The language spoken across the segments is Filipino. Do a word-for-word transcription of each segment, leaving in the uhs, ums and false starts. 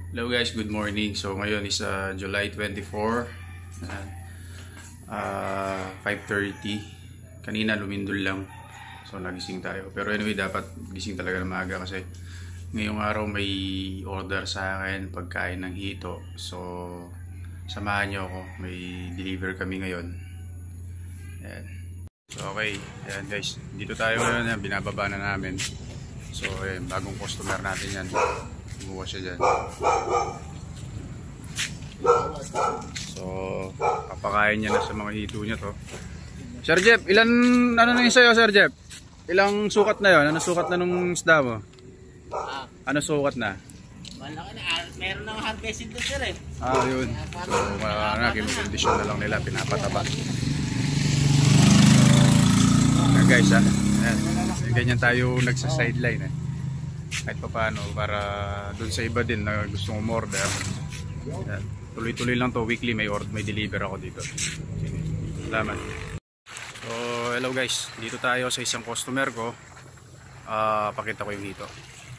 Hello guys, good morning. So ngayon is uh, July twenty-fourth, uh, uh, five thirty. Kanina lumindol lang, so nagising tayo. Pero anyway, dapat gising talaga na maaga kasi ngayong araw may order sa akin pagkain ng hito. So samahan nyo ako, may deliver kami ngayon. Ayan. So okay, ayan guys, dito tayo ngayon, binababa na namin. So ayan, bagong customer natin yan. Buwa siya dyan. So papakain niya na sa mga hito niya to. Sir Jeff, ilan ano na yung sa'yo, Sir Jeff? Ilang sukat na yon? Ano sukat na nung isda mo? Ano sukat na? Malaki na, meron ng harvesting to sir eh. Ah, yun. So wala na, kinukondisyon na lang nila, pinapataba. Ayan guys ha. Ayan. Ganyan tayo nagsa-sideline eh. Kahit pa paano para dun sa iba din na gusto mong order. Tuloy-tuloy lang to, weekly may order, may deliver ako dito. Salamat. So hello guys, dito tayo sa isang customer ko. Uh, pakita ko yung hito.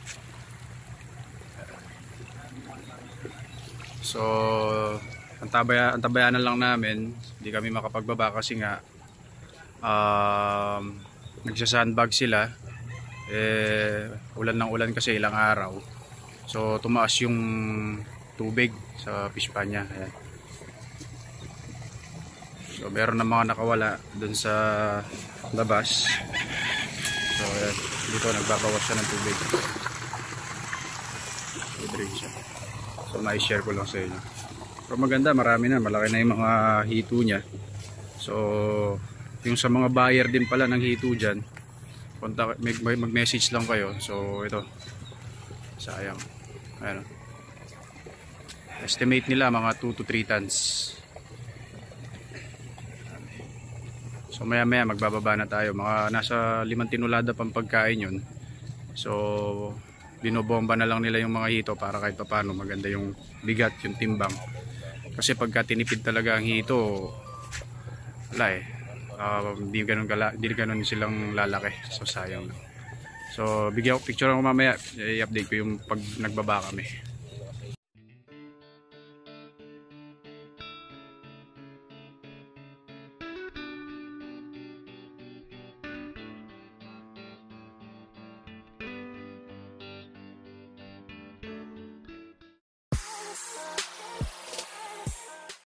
So antabaya, antabayanan lang namin, hindi kami makapagbaba kasi nga um, nagsa-sandbag sila. Eh, ulan ng ulan kasi ilang araw, so tumaas yung tubig sa fish pan niya. Ayan. So meron na mga nakawala dun sa labas, so ayan, dito nagbabawas siya ng tubig. So mai-share ko lang sa inyo. Pero maganda, marami na, malaki na yung mga hito niya. So yung sa mga buyer din pala ng hito dyan, mag-message lang kayo. So ito, sayang, ano, estimate nila mga two to three tons. So maya maya magbababa na tayo, mga nasa limang tinulada pang pagkain yun. So binobomba na lang nila yung mga hito para kahit paano maganda yung bigat, yung timbang. Kasi pagka tinipid talaga ang hito, wala eh, Uh, hindi ganun, gala, hindi ganun silang lalaki, so sayang lang. So bigyan ko picture ako mamaya, i-update ko yung pag nagbaba kami.